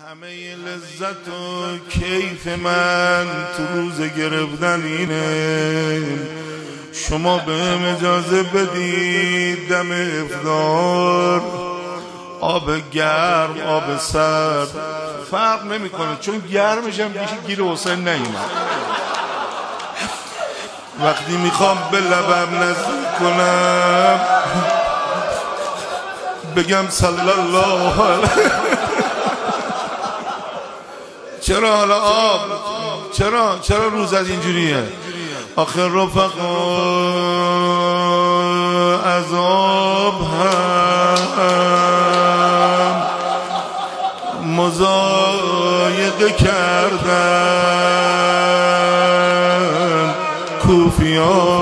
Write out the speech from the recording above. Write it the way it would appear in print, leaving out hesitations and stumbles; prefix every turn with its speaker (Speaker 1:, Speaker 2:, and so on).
Speaker 1: همه لذت و کیف من تو روز گرفتن اینه شما بهم اجازه بدید دم افطار آب گرم آب سرد فرق نمیکنه چون گرمش هم گیر حسین نیومد. وقتی میخوام به لبم نزدیک کنم بگم صلی الله علیه. چرا حالا آب چرا روزت اینجوریه؟ آخر رفقا عذاب هم مضایقه کردن کوفیان